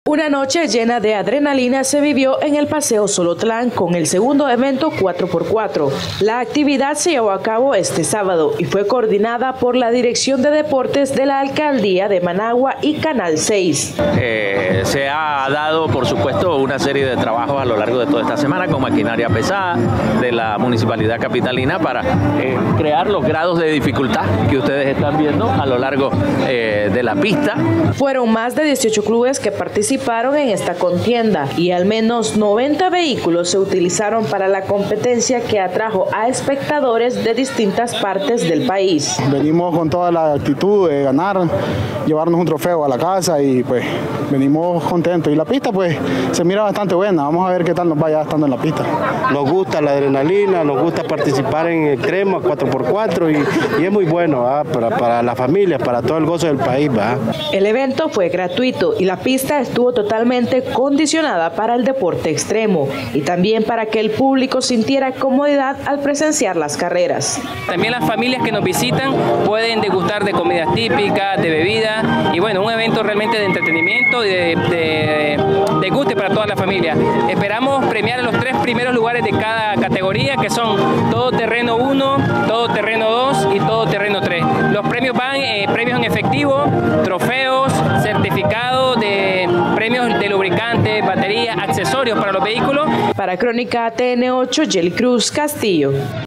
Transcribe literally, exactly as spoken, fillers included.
Una noche llena de adrenalina se vivió en el Paseo Solotlán con el segundo evento cuatro por cuatro. La actividad se llevó a cabo este sábado y fue coordinada por la Dirección de Deportes de la Alcaldía de Managua y Canal seis. Eh, se ha dado, por supuesto, una serie de trabajos a lo largo de toda esta semana con maquinaria pesada de la Municipalidad Capitalina para eh, crear los grados de dificultad que ustedes están viendo a lo largo eh, de la pista. Fueron más de dieciocho clubes que participaron en esta contienda y al menos noventa vehículos se utilizaron para la competencia que atrajo a espectadores de distintas partes del país. Venimos con toda la actitud de ganar, llevarnos un trofeo a la casa y pues venimos contentos. Y la pista pues se mira bastante buena, vamos a ver qué tal nos vaya estando en la pista. Nos gusta la adrenalina, nos gusta participar en extremos cuatro por cuatro y, y es muy bueno para, para las familias, para todo el gozo del país. ¿va? El evento fue gratuito y la pista estuvo totalmente condicionada para el deporte extremo y también para que el público sintiera comodidad al presenciar las carreras. También las familias que nos visitan pueden degustar de comidas típicas, de bebidas y bueno, un evento realmente de entretenimiento y de, de, de guste para toda la familia. Esperamos premiar a los tres primeros lugares de cada categoría, que son todo terreno uno, todo terreno dos y todo terreno tres. Los premios van, eh, premios en efectivo, trofeos, certificados de premios de lubricantes, baterías, accesorios para los vehículos. Para Crónica T N ocho, Yeli Cruz Castillo.